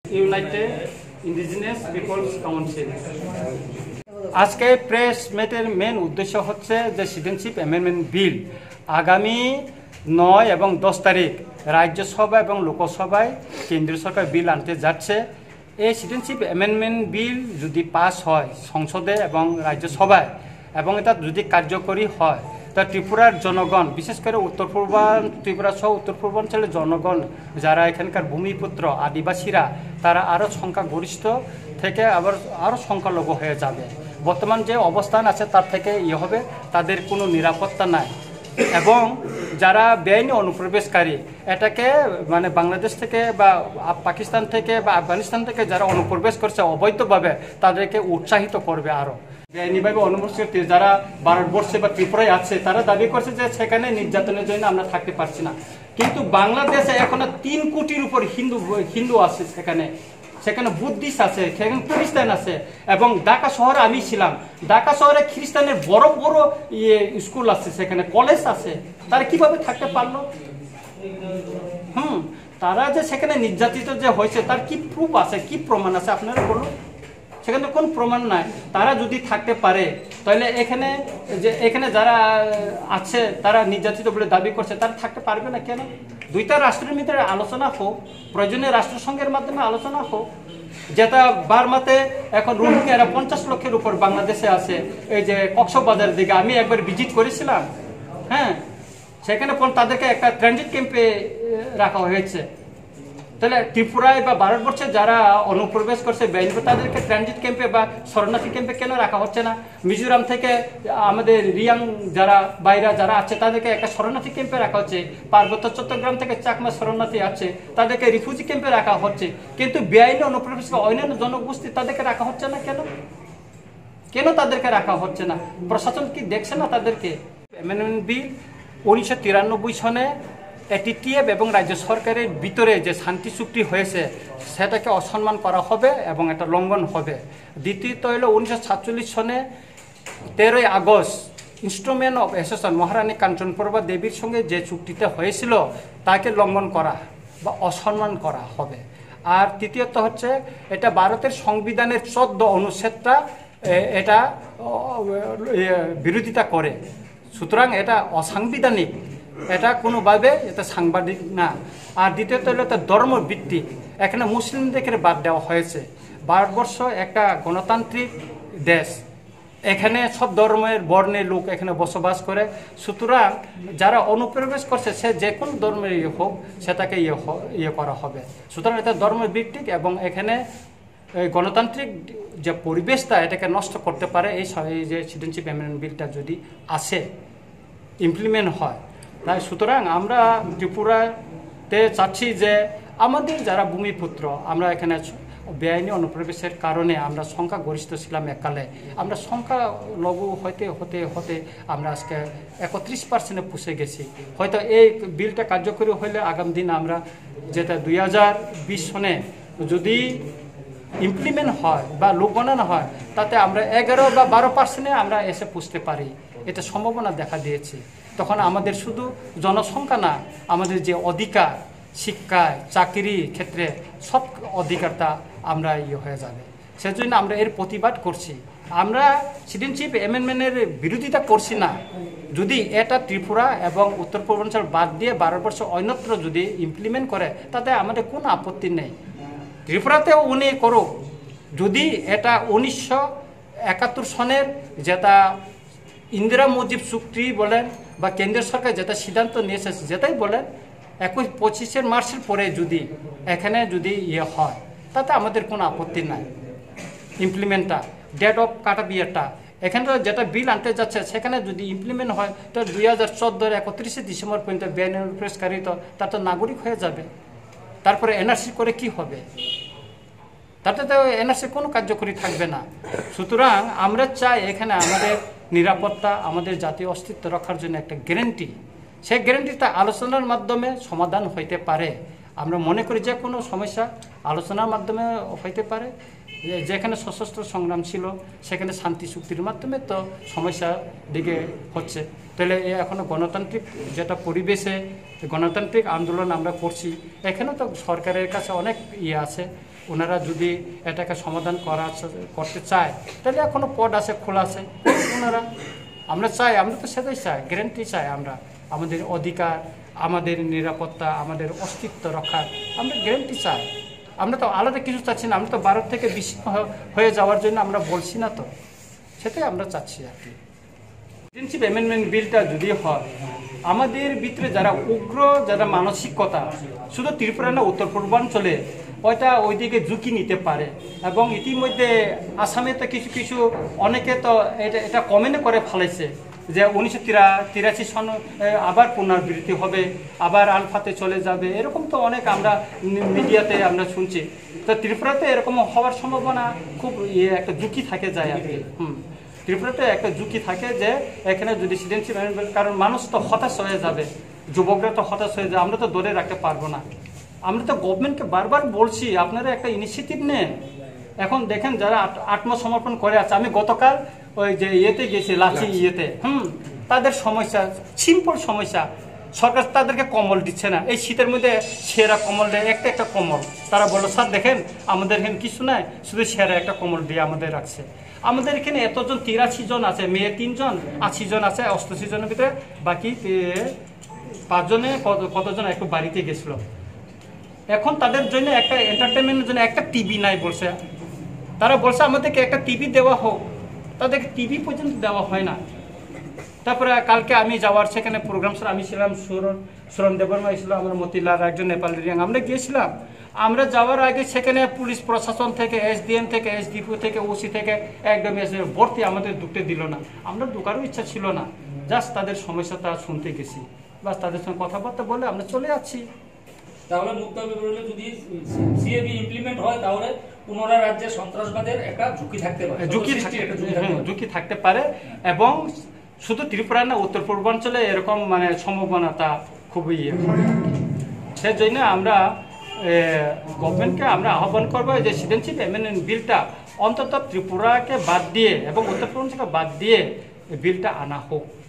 United indigenous peoples council. আজকে press মিটের main উদ্দেশ্য হচ্ছে যে সিটিজেনশিপ অ্যামেন্ডমেন্ট বিল আগামী 9 এবং 10 তারিখ রাজ্যসভা এবং লোকসভায় কেন্দ্রীয় সরকার বিল আনতে যাচ্ছে। এই সিটিজেনশিপ অ্যামেন্ডমেন্ট বিল যদি পাস হয় সংসদে এবং রাজ্যসভায় এবং এটা যদি কার্যকরী হয়, তা ত্রিপুরার জনগণ, বিশেষ করে ত্রিপুরা সহ উত্তর পূর্বাঞ্চলের জনগণ যারা এখানকার ভূমিপুত্র আদিবাসীরা, তারা আরও সংখ্যাগরিষ্ঠ থেকে আবার আরও সংখ্যালঘু হয়ে যাবে। বর্তমান যে অবস্থান আছে তার থেকে হবে, তাদের কোনো নিরাপত্তা নাই। এবং যারা বেআইনি অনুপ্রবেশকারী, এটাকে মানে বাংলাদেশ থেকে বা পাকিস্তান থেকে বা আফগানিস্তান থেকে যারা অনুপ্রবেশ করছে অবৈধভাবে, তাদেরকে উৎসাহিত করবে আরও। বেআইনিভাবে অনুপ্রবেশ যারা ভারতবর্ষে বা ত্রিপুরায় আছে, তারা দাবি করছে যে সেখানে নির্যাতনের জন্য আমরা থাকতে পারছি না। কিন্তু বাংলাদেশে এখনো 3 কোটির উপর হিন্দু আছে, সেখানে বুদ্ধিস্ট আছে, সেখানে খ্রিস্টান আছে। এবং ঢাকা শহরে আমি ছিলাম, ঢাকা শহরে খ্রিস্টানের বড় বড় স্কুল আছে, সেখানে কলেজ আছে। তারা কিভাবে থাকতে পারলো? তারা যে সেখানে নির্যাতিত যে হয়েছে তার কি প্রুফ আছে, কি প্রমাণ আছে আপনারা বলুন? সেখানে কোন প্রমাণ নাই। তারা যদি থাকতে পারে তাহলে এখানে যারা আছে তারা নির্যাতিত বলে দাবি করছে, তারা থাকতে পারবে না কেন? দুইটা রাষ্ট্রের ভিতরে আলোচনা হোক, প্রয়োজনে রাষ্ট্রসংঘের মাধ্যমে আলোচনা হোক। যেটা বার্মাতে এখন রোহিঙ্গারা 50 লক্ষের উপর বাংলাদেশে আছে, এই যে কক্সবাজারের দিকে আমি একবার ভিজিট করেছিলাম। সেখানে তাদেরকে একটা ট্রানজিট ক্যাম্পে রাখা হয়েছে। তাহলে ত্রিপুরায় বা ভারতবর্ষে যারা অনুপ্রবেশ করছে বেআইনি, তাদেরকে ট্রানজিট ক্যাম্পে বা শরণার্থী ক্যাম্পে কেন রাখা হচ্ছে না? মিজোরাম থেকে আমাদের রিয়াং যারা বাইরা যারা আছে, তাদেরকে একটা শরণার্থী ক্যাম্পে রাখা হচ্ছে। পার্বত্য চট্টগ্রাম থেকে চাকমা শরণার্থী আছে, তাদেরকে রিফিউজি ক্যাম্পে রাখা হচ্ছে। কিন্তু বেআইনি অনুপ্রবেশ অন্যান্য জনগোষ্ঠী তাদেরকে রাখা হচ্ছে না কেন? কেন তাদেরকে রাখা হচ্ছে না? প্রশাসন কি দেখছে না তাদেরকে? অ্যামেন্ডমেন্ট বিল 1993 সনে টিটিএফ এবং রাজ্য সরকারের ভিতরে যে শান্তি চুক্তি হয়েছে সেটাকে অসম্মান করা হবে এবং এটা লঙ্ঘন হবে। দ্বিতীয়ত হলো 1947 সনে 13ই আগস্ট ইনস্ট্রুমেন্ট অফ অ্যাসোসিয়েশন মহারানী কাঞ্চনপ্রভা দেবীর সঙ্গে যে চুক্তিতে হয়েছিল তাকে লঙ্ঘন করা বা অসম্মান করা হবে। আর তৃতীয়ত হচ্ছে এটা ভারতের সংবিধানের 14 অনুচ্ছেদটা এটা বিরোধিতা করে, সুতরাং এটা অসাংবিধানিক, এটা কোনোভাবে এটা সাংবাদিক না। আর দ্বিতীয়ত হলো এটা ধর্মভিত্তিক, এখানে মুসলিমদেরকে বাদ দেওয়া হয়েছে। ভারতবর্ষ একটা গণতান্ত্রিক দেশ, এখানে সব ধর্মের বর্ণের লোক এখানে বসবাস করে। সুতরাং যারা অনুপ্রবেশ করছে সে যে কোনো ধর্মের হোক, সেটাকে করা হবে। সুতরাং এটা ধর্মভিত্তিক এবং এখানে গণতান্ত্রিক যে পরিবেশটা এটাকে নষ্ট করতে পারে এই যে সিটিজেনশিপ অ্যামেন্ডমেন্ট বিলটা যদি আসে, ইমপ্লিমেন্ট হয়। তাই সুতরাং আমরা ত্রিপুরাতে চাচ্ছি যে আমাদের যারা ভূমিপুত্র, আমরা এখানে বেআইনি অনুপ্রবেশের কারণে আমরা সংখ্যাগরিষ্ঠ ছিলাম এককালে, আমরা সংখ্যালঘু হতে হতে হতে আমরা আজকে 31% পুষে গেছি। হয়তো এই বিলটা কার্যকরী হলে আগামী দিন আমরা যেটা 2020 সনে যদি ইমপ্লিমেন্ট হয় বা লোক গণনা হয়, তাতে আমরা 11 বা 12% আমরা এসে পুষতে পারি, এটা সম্ভাবনা দেখা দিয়েছে। তখন আমাদের শুধু জনসংখ্যা না, আমাদের যে অধিকার, শিক্ষায়, চাকরি ক্ষেত্রে সব অধিকারটা আমরা হয়ে যাবে। সেজন্য আমরা এর প্রতিবাদ করছি। আমরা সিটিজেনশিপ অ্যামেন্ডমেন্টের বিরোধিতা করছি না। যদি এটা ত্রিপুরা এবং উত্তর পূর্বাঞ্চল বাদ দিয়ে ভারতবর্ষ অন্যত্র যদি ইমপ্লিমেন্ট করে, তাতে আমাদের কোনো আপত্তি নেই। ত্রিপুরাতেও উনি করুক। যদি এটা 1971 সনের যেটা ইন্দিরা মুজিব চুক্তি বলেন বা কেন্দ্রীয় সরকার যেটা সিদ্ধান্ত নিয়েছে যেটাই বলেন, 25 মার্চের পরে যদি এখানে যদি হয়, তাতে আমাদের কোনো আপত্তি নাই। ইমপ্লিমেন্টটা ডেট অফ কাটা বিয়েটা এখানে যেটা বিল আনতে যাচ্ছে সেখানে যদি ইমপ্লিমেন্ট হয়, তো 2014 31 ডিসেম্বর পর্যন্ত বেআইনি অনুপ্রবেশকারী তো তার তো নাগরিক হয়ে যাবে। তারপরে এনআরসি করে কি হবে? তাতে তো এনআরসি কোনো কার্যকরী থাকবে না। সুতরাং আমরা চাই এখানে আমাদের নিরাপত্তা, আমাদের জাতীয় অস্তিত্ব রক্ষার জন্য একটা গ্যারেন্টি, সেই গ্যারেন্টিটা আলোচনার মাধ্যমে সমাধান হইতে পারে। আমরা মনে করি যে কোনো সমস্যা আলোচনার মাধ্যমে হইতে পারে। যেখানে সশস্ত্র সংগ্রাম ছিল সেখানে শান্তি চুক্তির মাধ্যমে তো সমস্যার দিকে হচ্ছে। তাহলে এখনো গণতান্ত্রিক যেটা পরিবেশে গণতান্ত্রিক আন্দোলন আমরা করছি, এখানে তো সরকারের কাছে অনেক আছে, ওনারা যদি এটাকে সমাধান করতে চায় তাহলে এখনো পদ আছে, খোলা আছে ওনারা। আমরা চাই, আমরা তো সেটাই চাই, গ্যারান্টি চাই আমরা, আমাদের অধিকার, আমাদের নিরাপত্তা, আমাদের অস্তিত্ব রক্ষার আমরা গ্যারান্টি চাই। আমরা তো আলাদা কিছু চাচ্ছি না, আমরা তো ভারত থেকে বিচ্ছিন্ন হয়ে যাওয়ার জন্য আমরা বলছি না, তো সেটাই আমরা চাচ্ছি আর কি। সিটিজেনশিপ অ্যামেন্ডমেন্ট বিলটা যদি হয়, আমাদের ভিতরে যারা উগ্র যারা মানসিকতা, শুধু ত্রিপুরা না উত্তর পূর্বাঞ্চলে ওইদিকে ঝুঁকি নিতে পারে। এবং ইতিমধ্যে আসামে তো কিছু কিছু অনেকে তো এটা কমেন্ট করে ফেলেছে যে 1983 সন আবার পুনরাবৃত্তি হবে, আবার আলফাতে চলে যাবে, এরকম তো অনেক আমরা মিডিয়াতে আমরা শুনছি। তো ত্রিপুরাতে এরকম হওয়ার সম্ভাবনা খুব একটা ঝুঁকি থাকে যায় আর কি। ত্রিপুরাতে একটা ঝুঁকি থাকে যে এখানে যদি সিটিজেনশিপ, কারণ মানুষ তো হতাশ হয়ে যাবে, যুবকরা তো হতাশ হয়ে যাবে, আমরা তো ধরে রাখতে পারবো না। আমরা তো গভর্নমেন্টকে বারবার বলছি আপনারা একটা ইনিশিয়েটিভ নেন। এখন দেখেন যারা আত্মসমর্পণ করে আছে, আমি গতকাল ওই যে ইয়েতে গেছি, লাচি ইয়েতে, তাদের সমস্যা সিম্পল সমস্যা, সরকার তাদেরকে কম্বল দিচ্ছে না। এই শীতের মধ্যে সেরা কম্বল দেয়, একটা কম্বল। তারা বললো স্যার দেখেন আমাদের এখানে কিছু নাই, শুধু সেরা একটা কম্বল দিয়ে আমাদের রাখছে। আমাদের এখানে এতজন 83 জন আছে, মেয়ে 3 জন, 80 জন আছে, 88 জনের ভিতরে বাকি 5 জনে কতজন একটু বাড়িতে গেছিল। এখন তাদের জন্য একটা এন্টারটেনমেন্টের জন্য একটা টিভি নাই বলছে। তারা বলছে আমাদেরকে একটা টিভি দেওয়া হোক, তাদেরকে টিভি পর্যন্ত দেওয়া হয় না। তারপরে কালকে আমি যাওয়ার সেখানে প্রোগ্রাম ছিল, আমি ছিলাম, সুরন দেববর্মা ছিল, আমার মতিলাল একজন নেপালি রিয়াং, আমরা গিয়েছিলাম। আমরা যাওয়ার আগে সেখানে পুলিশ প্রশাসন থেকে, এসডিএম থেকে, এসডিপিও থেকে, ওসি থেকে একদম ভর্তি, আমাদের ঢুকতে দিল না। আমরা ঢুকারও ইচ্ছা ছিল না, জাস্ট তাদের সমস্যাটা শুনতে গেছি, বাস তাদের সঙ্গে কথাবার্তা বলে আমরা চলে যাচ্ছি। তাহলে মুক্তভাবে বললে যদি সিএবি ইমপ্লিমেন্ট হয় তাহলে পুনরায় রাজ্যে সন্ত্রাসবাদের একটা ঝুঁকি থাকতে পারে, ঝুঁকি থাকতে পারে। এবং শুধু ত্রিপুরা না, উত্তর পূর্বাঞ্চলে এরকম মানে সম্ভাবনাটা খুবই সেই জন্য আমরা গভর্নমেন্টকে আমরা আহ্বান করবো যে সিটিজেনশিপ অ্যামেন্ডমেন্ট বিলটা অন্তত ত্রিপুরাকে বাদ দিয়ে এবং উত্তর পূর্বাঞ্চলকে বাদ দিয়ে বিলটা আনা হোক।